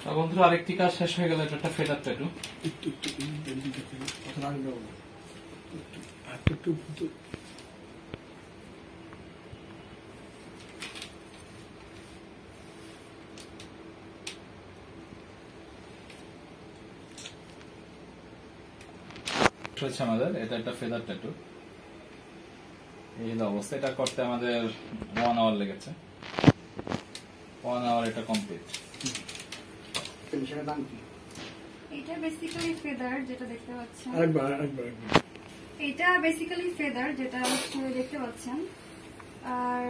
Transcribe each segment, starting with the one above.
বন্ধুরা আরেকটি কাজ শেষ হয়ে গেল, এটা একটা ফেদার ট্যাটু। আমাদের এটা একটা ফেদার ট্যাটু, এই অবস্থা। এটা করতে আমাদের 1 আওয়ার লেগেছে। 1 আওয়ার এটা কমপ্লিট। এটা বেসিক্যালি ফেদার যেটা দেখতে পাচ্ছেন, এটা বেসিক্যালি ফেদার যেটা দেখতে পাচ্ছেন। আর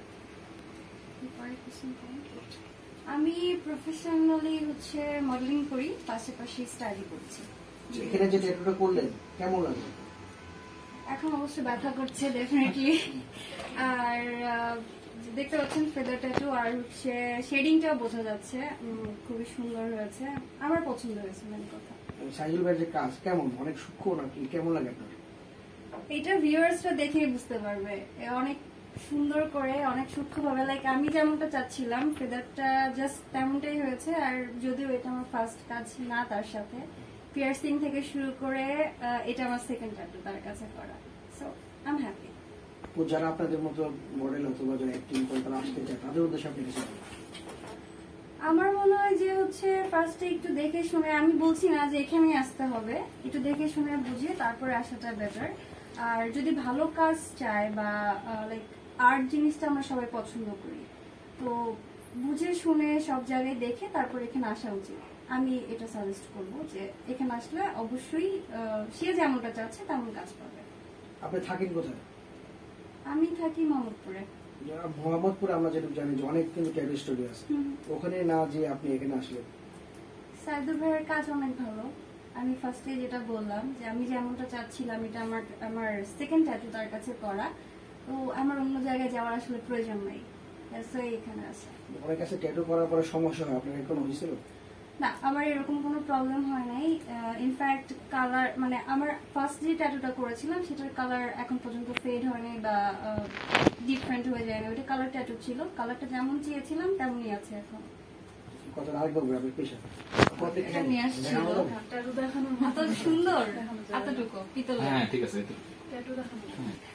আমি প্রফেশনালি মডেলিং করি, পাশাপাশি স্টাডি করছি। এখানে যে ট্যাটুটা করলেন কেমন লাগে? এখন অবশ্য ব্যথা করছে ডেফিনেটলি। আর দেখতে পাচ্ছেন ফেদার ট্যাটু, আর শেডিংটাও বোঝা যাচ্ছে, খুবই সুন্দর হয়েছে, আমার পছন্দ হয়েছে। মেন কথা সাইদুল ভাইয়ের যে কাজ কেমন, অনেক সূক্ষ্ম নাকি কেমন লাগে আপনার? এটা ভিউয়ার্সরা দেখে বুঝতে পারবে, অনেক সুন্দর করে, অনেক সূক্ষ্মভাবে, লাইক আমি যেমনটা চাচ্ছিলাম ফেদারটা জাস্ট তেমনটাই হয়েছে। আর যদিও এটা আমার ফার্স্ট কাজ না, তার সাথে পিয়ার্সিং থেকে শুরু করে এটা আমার সেকেন্ড ট্যাটু তার কাছে করা। So I am happy. যারা আপনাদের মতো মডেল অথবা যারা অ্যাক্টিং করে তারা আসতে চায়, তাদের উদ্দেশ্যে আপনি কিছু বলুন। আমার মনে হয় যে ফার্স্টে একটু দেখে শুনে, আমি বলছি না যে এখানে আসতে হবে, একটু দেখে শুনে বুঝে তারপরে আসাটা বেটার। আর যদি ভালো কাজ চায় বা লাইক আর্ট জিনিসটা আমরা সবাই পছন্দ করি, তো বুঝে শুনে সব জায়গায় দেখে তারপর এখানে আসা উচিত। আমি এটা সাজেস্ট করবো যে এখানে আসলে অবশ্যই সে যেমনটা চাচ্ছে তেমন কাজ পাবে। আপনি থাকেন কোথায়? আমি থাকি মোহাম্মদপুরে। মোহাম্মদপুরে আমরা যেটা জানি যে অনেক কিন্তু ট্যাটু স্টুডিও আছে, ওখানে না যে আপনি এখানে আসলেন। সাইদুর ভাইয়ের কাজ অনেক ভালো। আমি ফার্স্টে যেটা বললাম যে আমি যেমনটা চাচ্ছিলাম, এটা আমার সেকেন্ড ট্যাটু তার কাছে করা, তো আমার অন্য জায়গায় যাওয়ার আসলে প্রয়োজন নাই, এখানে আছে। ওনার কাছে ট্যাটু করার পরে সমস্যা হয় আপনার কোনো হয়েছিল? না, আমার এরকম কোনো প্রবলেম হয় নাই। ইনফ্যাক্ট কালার, মানে আমার ফার্স্ট যে ট্যাটুটা করেছিলাম সেটার কালার এখন পর্যন্ত ফেড হয়নি বা ডিফারেন্ট হয়ে যায় না। ওটা কালার ট্যাটু ছিল, কালারটা যেমন চেয়েছিলাম তেমনই আছে এখন। কত আরেকবার ঘুরে আপনি পেশা এটা নিয়ে আসছিল ট্যাটু দেখানোর মতো সুন্দর, এতটুকু পিতল। হ্যাঁ ঠিক আছে, ট্যাটু দেখানো।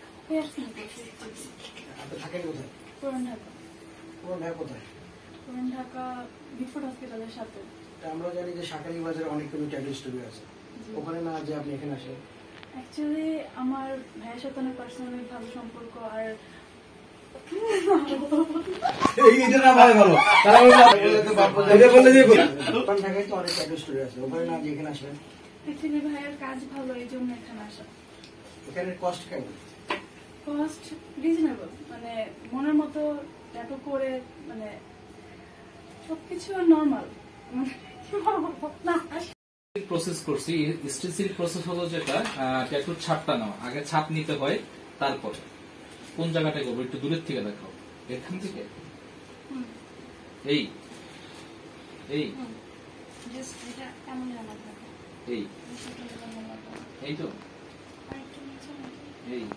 আপনি থাকেন কোথায়? পুরান ঢাকা। পুরান ঢাকা কোথায়? পুরান ঢাকা বিফোর্ড হসপিটালের সাথে। আমরা জানি যে শাকারি বাজারে অনেক কিন্তু ট্যাটু স্টুডিও আছে, ওখানে না যে আপনি এখানে আসেন। অ্যাকচুয়ালি আমার ভাইয়ের সাথে অনেক পার্সোনালি ভালো সম্পর্ক, আর এইটা না ভালো ভালো তারা বললে তো বাপ বলে এটা বলে দিব। পুরান ঢাকায় তো অনেক ট্যাটু স্টুডিও আছে, ওখানে না যে এখানে আসেন। অ্যাকচুয়ালি ভাইয়ের কাজ ভালো, এই জন্য এখানে আসা। এখানে কস্ট কেমন? কস্ট রিজনেবল, মানে মনের মতো ট্যাটু করে, মানে সবকিছু নরমাল। প্রসেস করছি। স্টিচিং প্রসেস হলো যেটা ট্যাটুর ছাপটা নাও, আগে ছাপ নিতে হয়, তারপরে কোন জায়গাটা করবো একটু দূরের থেকে দেখাও, এখান থেকে এই এই এই এই তো এই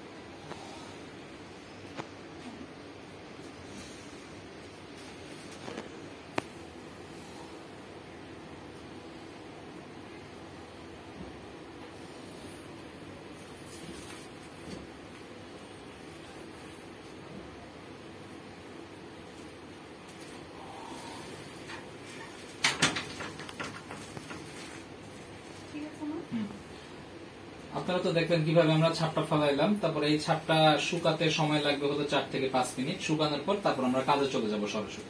আপনারা তো দেখলেন কিভাবে আমরা ছাপটা ফেলাইলাম। তারপরে এই ছাপটা শুকাতে সময় লাগবে হলো 4 থেকে 5 মিনিট। শুকানোর পর তারপর আমরা কাজে চলে যাব সরাসরি।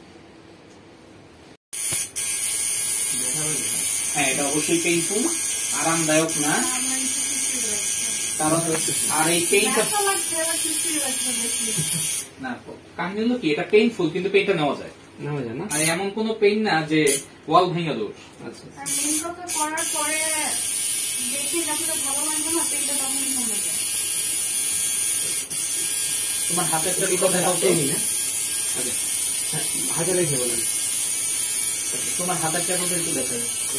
হ্যাঁ, এটা অবশ্যই পেইনফুল, আরামদায়ক না। কারণ আর এই পেইনটা না, কাহিনী হলো কি, এটা পেইনফুল কিন্তু পেইনটা নেওয়া যায় না। আর এমন কোন পেইন না যে ওয়াল ভেঙে দৌড়। আচ্ছা, করার পরে দেখে যতটা ভালো লাগবে না, পেইনটা তখন কমে যায়। তোমার হাতের একটা কথা বলতেই না, হাতে রেখে বলেন। তোমার হাতের ট্যাটুটা একটু দেখা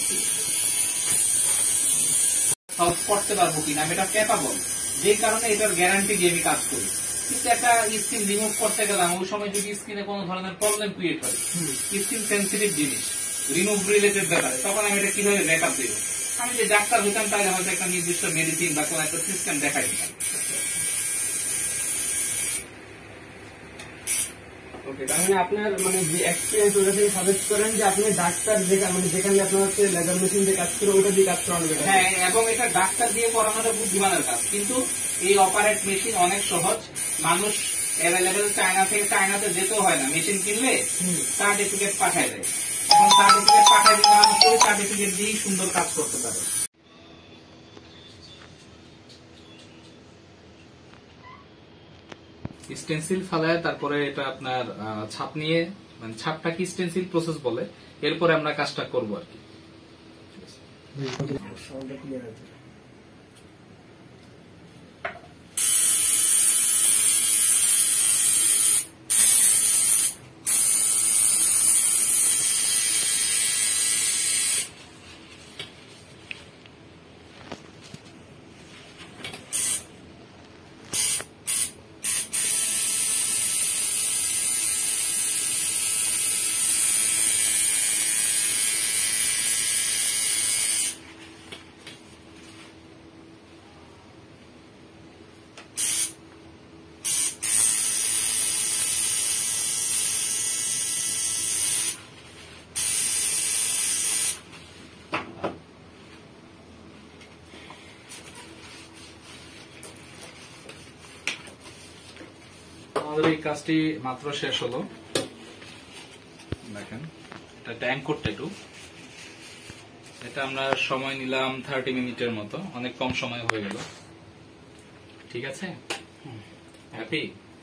সলভ করতে পারবো কিনা, আমি এটা ক্যাপাবল, যে কারণে এটার গ্যারান্টি দিয়ে আমি কাজ করি। কিন্তু একটা স্কিন রিমুভ করতে গেলাম, ওই সময় যদি স্কিনে কোনো ধরনের প্রবলেম ক্রিয়েট হয়, স্কিন সেন্সিটিভ জিনিস, রিমুভ রিলেটেড ব্যাপারে, তখন আমি এটা কিভাবে ব্যাকআপ দেবো? আমি যে ডাক্তার হইতাম তাহলে হয়তো একটা নির্দিষ্ট মেডিসিন বা কোনো একটা সিস্টেম দেখাই দিতাম। ওকে, তার মানে আপনার মানে যে এক্সপিরিয়েন্স ওটা থেকে সাজেস্ট করেন যে আপনি ডাক্তার যেখানে আপনার হচ্ছে লেজার মেশিন দিয়ে কাজ করে ওটা দিয়ে কাজ করানো বেটার। হ্যাঁ, এবং এটা ডাক্তার দিয়ে করানোটা বুদ্ধিমানের কাজ, কিন্তু এই অপারেট মেশিন অনেক সহজ, মানুষ অ্যাভেলেবেল চায়না থেকে, চায়নাতে যেতেও হয় না, মেশিন কিনলে সার্টিফিকেট পাঠায় দেয়। এখন সার্টিফিকেট পাঠায় দিলে মানুষ ওই সার্টিফিকেট দিয়েই সুন্দর কাজ করতে পারে। স্টেন্সিল ফালায় তারপরে এটা আপনার ছাপ নিয়ে, মানে ছাপটাকে স্টেন্সিল প্রসেস বলে, এরপরে আমরা কাজটা করবো আর কি। আমাদের এই কাজটি মাত্র শেষ হলো। দেখেন, এটা ট্যাঙ্কর ট্যাটু। এটা আমরা সময় নিলাম 30 মিনিটের মতো, অনেক কম সময় হয়ে গেল। ঠিক আছে, হ্যাপি?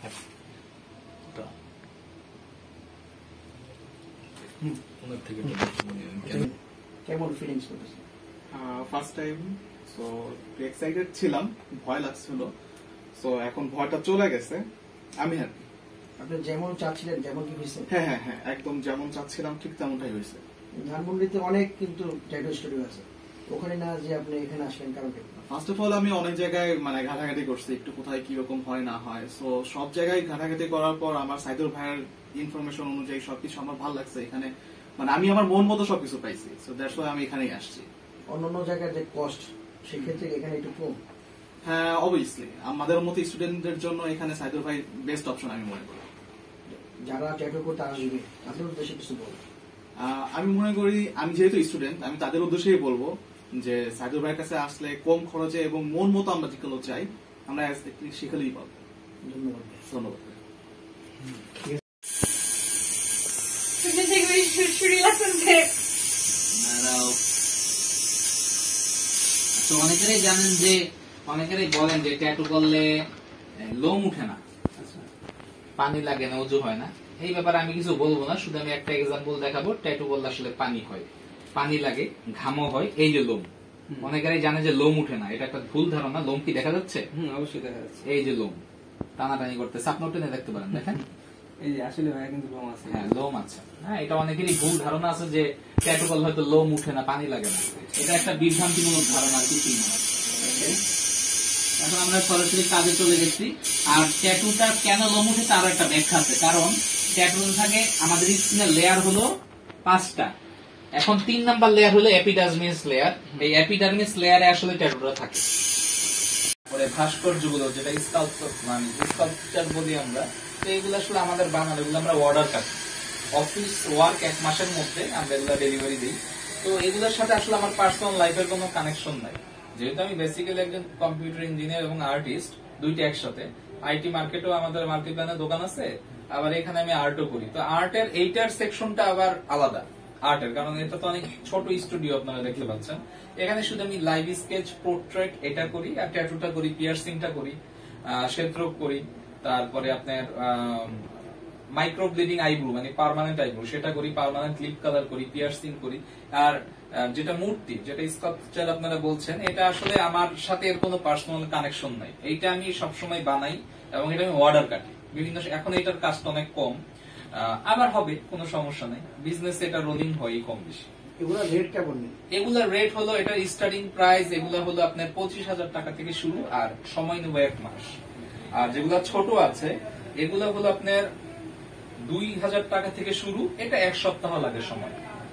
কেমন ফিলিংস করতেছে? ফার্স্ট টাইম সো এক্সাইটেড ছিলাম, ভয় লাগছিল, সো এখন ভয়টা চলে গেছে, আমি হ্যাপি। আপনি যেমন চাচ্ছিলেন তেমন কি হয়েছে? হ্যাঁ হ্যাঁ হ্যাঁ, একদম যেমন চাচ্ছিলাম ঠিক তেমনটাই হয়েছে। ধানমন্ডিতে অনেক কিন্তু ট্যাটু স্টুডিও আছে, ওখানে না যে আপনি এখানে আসলেন কারণ কি? ফার্স্ট অফ অল আমি অনেক জায়গায় মানে ঘাটাঘাটি করছি, একটু কোথায় কিরকম হয় না হয়, সো সব জায়গায় ঘাটাঘাটি করার পর আমার সাইদুর ভাইয়ের ইনফরমেশন অনুযায়ী সবকিছু আমার ভালো লাগছে। এখানে মানে আমি আমার মন মতো সবকিছু পাইছি, সো দ্যাটস ওয়াই আমি এখানেই আসছি। অন্যান্য জায়গায় যে কস্ট, সেক্ষেত্রে এখানে একটু কম? হ্যাঁ অবভিয়াসলি, আমাদের মতো স্টুডেন্টদের জন্য এখানে সাইদুর ভাই বেস্ট অপশন আমি মনে করি। যারা ট্যাটু করতে আসবে তাদের উদ্দেশ্যে কিছু বলবো? আমি মনে করি, আমি যেহেতু স্টুডেন্ট, আমি তাদের উদ্দেশ্যেই বলবো যে সাইদুর ভাইয়ের কাছে আসলে কম খরচে এবং মন মতো আমরা যেগুলো চাই আমরা শিখলেই পাবো। ধন্যবাদ। ধন্যবাদ। অনেকেরই জানেন যে, অনেকেরই বলেন যে ট্যাটু করলে লোম উঠে না, পানি লাগে না, উজু হয় না। এই ব্যাপারে আমি কিছু বলবো না, শুধু আমি একটা এক্সাম্পল দেখাবো। ট্যাটু করলে আসলে পানি হয়, পানি লাগে, ঘামও হয়। এই যে লোম, অনেকেরই জানে যে লোম উঠে না, এটা একটা ভুল ধারণা। লোম কি দেখা যাচ্ছে? অবশ্যই দেখা যাচ্ছে। এই যে লোম টানাটানি করতেছে, আপনি টেনে দেখতে পারেন, দেখেন এই যে আসলে ভাই কিন্তু লোম আছে। হ্যাঁ, লোম আছে। হ্যাঁ, এটা অনেকেরই ভুল ধারণা আছে যে ট্যাটু করলে হয়তো লোম উঠে না, পানি লাগে না। এটা একটা বিভ্রান্তিমূলক ধারণা, কিছুই না। এখন আমরা সরাসরি কাজে চলে গেছি। আর ট্যাটুটা কেন লোম উঠে তারও একটা ব্যাখ্যা আছে, কারণ ট্যাটু থাকে আমাদের স্কিনের লেয়ার হলো 5টা। এখন 3 নাম্বার লেয়ার হলো এপিডার্মিস লেয়ার। এই এপিডার্মিস লেয়ারে আসলে ট্যাটুটা থাকে। পরে ভাস্কর্যগুলো, যেটা স্কাল্পচার মানে স্কাল্পচার বলি আমরা, তো এগুলো আসলে আমাদের বানানো, এগুলো আমরা অর্ডার কাটি। অফিস ওয়ার্ক 1 মাসের মধ্যে আমরা এগুলো ডেলিভারি দিই। তো এগুলোর সাথে আসলে আমার পার্সোনাল লাইফের কোনো কানেকশন নাই, যেহেতু আমি বেসিক্যালি একজন কম্পিউটার ইঞ্জিনিয়ার এবং আর্টিস্ট, দুইটা একসাথে। আইটি মার্কেটেও আমাদের মাল্টিপ্ল্যানের দোকান আছে, আবার এখানে আমি আর্টও করি। তো আর্টের এইটার সেকশনটা আবার আলাদা আর্টের, কারণ এটা তো অনেক ছোট স্টুডিও, আপনারা দেখতে পাচ্ছেন। এখানে শুধু আমি লাইভ স্কেচ, পোর্ট্রেট এটা করি, আর ট্যাটুটা করি, পিয়ার্সিংটা করি, শেড্রপ করি, তারপরে আপনার মাইক্রো ব্লিডিং আইব্রো মানে পার্মানেন্ট আইব্রো সেটা করি, পার্মানেন্ট লিপ কালার করি, পিয়ার্সিং করি। আর যেটা মূর্তি, যেটা স্কাল্পচার আপনারা বলছেন, এটা আসলে আমার সাথে এর কোনো পার্সোনাল কানেকশন নাই। এইটা আমি সবসময় বানাই এবং এটা আমি অর্ডার কাটি বিভিন্ন। এখন এটার কাজটা অনেক কম, আবার হবে, কোনো সমস্যা নাই। বিজনেসে এটা রোলিং হয় কম বেশি। এগুলা রেট কেমন? এগুলা রেট হলো, এটা স্টার্টিং প্রাইস এগুলা হলো আপনার 25,000 টাকা থেকে শুরু, আর সময় নেব 1 মাস। আর যেগুলা ছোট আছে এগুলা হলো আপনার 2,000 টাকা থেকে শুরু, এটা 1 সপ্তাহ লাগে সময়।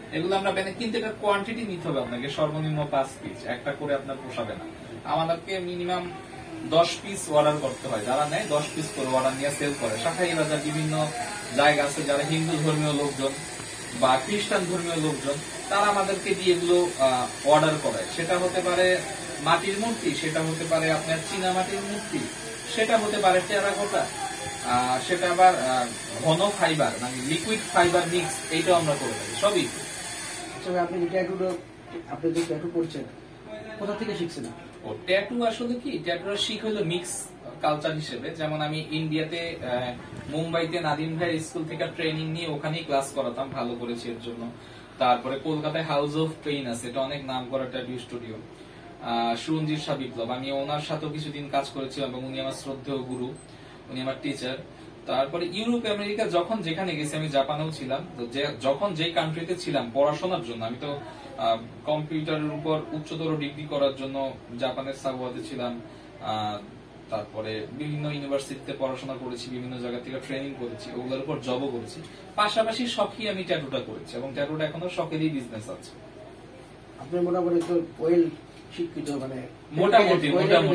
এগুলো আমরা কিন্তু এটা কোয়ান্টিটি নিতে হবে আপনাকে, সর্বনিম্ন 5 পিস, একটা করে আপনার পোষাবে না। আমাদেরকে মিনিমাম 10 পিস অর্ডার করতে হয়, যারা নেয় 10 পিস করে অর্ডার নিয়ে সেল করে। শাখাই বাজার বিভিন্ন জায়গা আছে, যারা হিন্দু ধর্মীয় লোকজন বা খ্রিস্টান ধর্মীয় লোকজন, তারা আমাদেরকে দিয়ে এগুলো অর্ডার করে। সেটা হতে পারে মাটির মূর্তি, সেটা হতে পারে আপনার চীনা মাটির মূর্তি, সেটা হতে পারে টেরাকোটা, সেটা আবার ঘন ফাইবার মানে লিকুইড ফাইবার মিক্স, এইটাও আমরা করে থাকি সবই। আপনি আপনি যে ট্যাটু করছেন কোথা থেকে শিখছেন? ও ট্যাটু আসলে কি, ট্যাটুর শিখ হলো মিক্স কালচার হিসেবে। যেমন আমি ইন্ডিয়াতে মুম্বাইতে নাদিম ভাই স্কুল থেকে ট্রেনিং নিয়ে ওখানেই ক্লাস করাতাম, ভালো করেছি এর জন্য। তারপরে কলকাতায় হাউস অফ পেইন আছে, এটা অনেক নাম করা ট্যাটু স্টুডিও, সুরঞ্জিত শাহ বিপ্লব, আমি ওনার সাথেও কিছুদিন কাজ করেছিলাম এবং উনি আমার শ্রদ্ধেয় গুরু, উনি আমার টিচার। তারপরে ইউরোপ আমেরিকা যখন যেখানে গেছি, আমি জাপানেও ছিলাম, যখন যে কান্ট্রিতে ছিলাম পড়াশোনার জন্য, আমি তো কম্পিউটারের উপর উচ্চতর ডিগ্রি করার জন্য জাপানের সাবওয়াতে ছিলাম, তারপরে বিভিন্ন ইউনিভার্সিটিতে পড়াশোনা করেছি, বিভিন্ন জায়গা থেকে ট্রেনিং করেছি, ওগুলোর উপর জবও করেছি। পাশাপাশি শখই আমি ট্যাটুটা করেছি এবং ট্যাটুটা এখনো শখেরই বিজনেস আছে। আপনি মোটামুটি তো ওয়েল শিক্ষিত, মানে মোটামুটি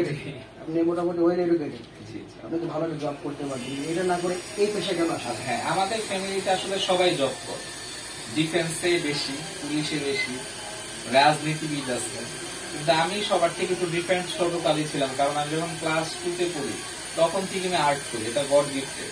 আপনি মোটামুটি ওয়েল এডুকেটেড, আপনি তো ভালো জব করতে পারবেন, এটা না করে এই পেশা কেন আসা? হ্যাঁ, আমাদের ফ্যামিলিতে আসলে সবাই জব করে, ডিফেন্সে বেশি, পুলিশে বেশি, রাজনীতিবিদ আছে, কিন্তু আমি সবার থেকে একটু ডিফেন্স ছোটকালই ছিলাম, কারণ আমি যখন ক্লাস 2-তে পড়ি তখন থেকে আমি আর্ট করি, এটা গড গিফটেড,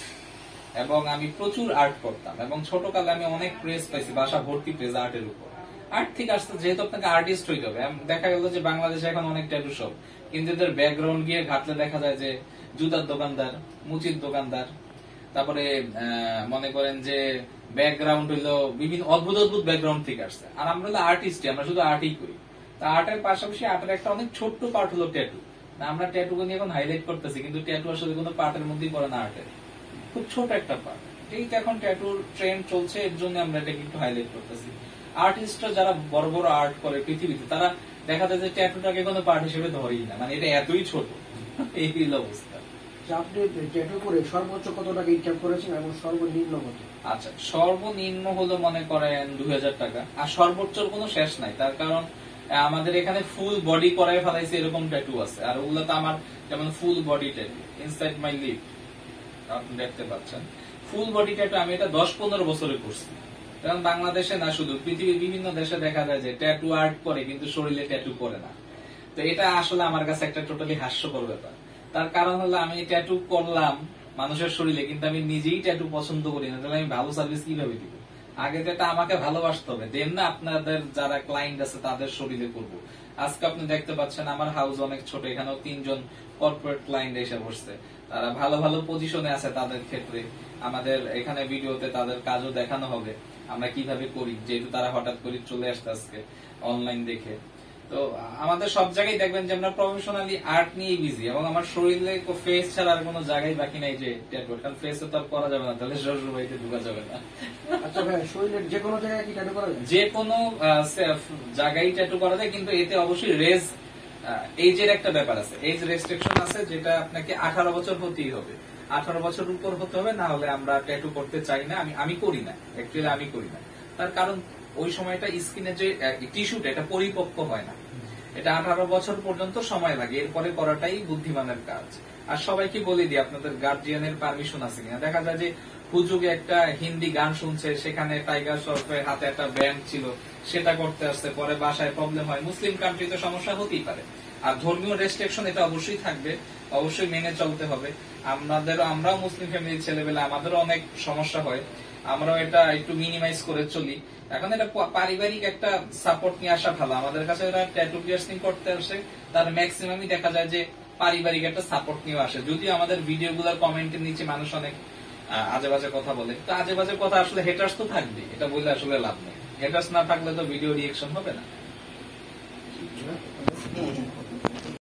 এবং আমি প্রচুর আর্ট করতাম এবং ছোটকালে আমি অনেক প্রেস পাইছি, বাসা ভর্তি প্রেস আর্টের উপর। আর্ট থেকে আসতে যেহেতু আপনাকে আর্টিস্ট হইতে হবে, দেখা গেল যে বাংলাদেশে এখন অনেক ট্যাটু শপ, কিন্তু এদের ব্যাকগ্রাউন্ড গিয়ে ঘাটলে দেখা যায় যে জুতার দোকানদার, মুচির দোকানদার, তারপরে মনে করেন যে ব্যাকগ্রাউন্ড হইলো বিভিন্ন অদ্ভুত অদ্ভুত ব্যাকগ্রাউন্ড থেকে আসছে। আর আমরা হলো আর্টিস্ট, আমরা শুধু আর্টই করি। তা আর্টের পাশাপাশি আর্টের একটা অনেক ছোট্ট পার্ট হলো ট্যাটু। আমরা ট্যাটুকে নিয়ে এখন হাইলাইট করতেছি, কিন্তু ট্যাটু আসলে কোনো পার্টের মধ্যেই পড়ে না, আর্টের খুব ছোট একটা পার্ট। এইটা এখন ট্যাটুর ট্রেন্ড চলছে, এর জন্য আমরা এটাকে একটু হাইলাইট করতেছি। আর্টিস্টরা যারা বড় বড় আর্ট করে পৃথিবীতে, তারা দেখা যায় যে ট্যাটুটাকে কোনো পার্ট হিসেবে ধরেই না, মানে এটা এতই ছোট, এই অবস্থা। আপনি ট্যাটু করে সর্বোচ্চ কত টাকা ইনকাম করেছেন এবং সর্বনিম্ন কত? আচ্ছা, সর্বনিম্ন হলো মনে করেন 2000 টাকা, আর সর্বোচ্চর কোনো শেষ নাই। তার কারণ আমাদের এখানে ফুল বডি করায় ফেলাইছে এরকম ট্যাটু আছে, আর ওগুলো তো আমার যেমন full body tattoo inside my lip, আপনি দেখতে পাচ্ছেন ফুল বডি ট্যাটু, আমি এটা 10-15 বছরে করছি। কারণ বাংলাদেশে না, শুধু পৃথিবীর বিভিন্ন দেশে দেখা যায় যে ট্যাটু আর্ট করে কিন্তু শরীরে ট্যাটু করে না। তো এটা আসলে আমার কাছে একটা টোটালি হাস্যকর ব্যাপার। তার কারণ হলো আমি ট্যাটু করলাম মানুষের শরীরে, কিন্তু আমি নিজেই ট্যাটু পছন্দ করি না, তাহলে আমি ভালো সার্ভিস কিভাবে দিব? আগে তো এটা আমাকে ভালোবাসতে হবে, দেন না আপনাদের যারা ক্লায়েন্ট আছে তাদের শরীরে করবো। আজকে আপনি দেখতে পাচ্ছেন আমার হাউস অনেক ছোট, এখানেও 3 জন কর্পোরেট ক্লায়েন্ট এসে বসছে, তারা ভালো ভালো পজিশনে আছে। তাদের ক্ষেত্রে আমাদের এখানে ভিডিওতে তাদের কাজও দেখানো হবে, আমরা কিভাবে করি, যেহেতু তারা হঠাৎ করে চলে আসতে আজকে অনলাইন দেখে। তো আমাদের সব জায়গায় দেখবেন যে আমরা প্রফেশনালি আর্ট নিয়ে বিজি, এবং আমার শরীরে ফেস ছাড়া আর কোনো জায়গায় বাকি নাই যে ট্যাটু, কারণ ফেসে তো আর করা যাবে না, তাহলে শ্বশুর বাড়িতে ঢোকা যাবে না। আচ্ছা ভাই, শরীরের যে কোনো জায়গায় কি ট্যাটু করা যায়? যে কোনো জায়গায় ট্যাটু করা যায়, কিন্তু এতে অবশ্যই এজের একটা ব্যাপার আছে, এজ রেস্ট্রিকশন আছে, যেটা আপনাকে 18 বছর হতেই হবে, 18 বছর উপর হতে হবে, না হলে আমরা ট্যাটু করতে চাই না। আমি করি না, অ্যাকচুয়ালি আমি করি না। তার কারণ ওই সময়টা স্কিনের যে টিস্যুটা এটা পরিপক্ক হয় না, এটা 18 বছর পর্যন্ত সময় লাগে, এরপরে করাটাই বুদ্ধিমানের কাজ। আর সবাইকে বলে দিই আপনাদের গার্জিয়ানের পারমিশন আছে কিনা। দেখা যায় যে হুজুগে একটা হিন্দি গান শুনছে, সেখানে টাইগার শ্রফের হাতে একটা ব্যান্ড ছিল, সেটা করতে আসছে, পরে বাসায় প্রবলেম হয়। মুসলিম কান্ট্রিতে সমস্যা হতেই পারে, আর ধর্মীয় রেস্ট্রিকশন এটা অবশ্যই থাকবে, অবশ্যই মেনে চলতে হবে। আমরাও মুসলিম ফ্যামিলির ছেলেবেলা, আমাদেরও অনেক সমস্যা হয়, আমরাও এটা একটু মিনিমাইজ করে চলি। এখন এটা পারিবারিক একটা সাপোর্ট নিয়ে আসা ভালো। আমাদের কাছে যারা ট্যাটু পিয়ার্সিং করতে আসে তার ম্যাক্সিমামই দেখা যায় যে পারিবারিক একটা সাপোর্ট নিয়ে আসে। যদিও আমাদের ভিডিও গুলার কমেন্টের নিচে মানুষ অনেক আজে বাজে কথা বলে, তো আজে বাজে কথা আসলে হেটার্স তো থাকবে, এটা বললে আসলে লাভ নেই। হেটার্স না থাকলে তো ভিডিও রিয়েকশন হবে না।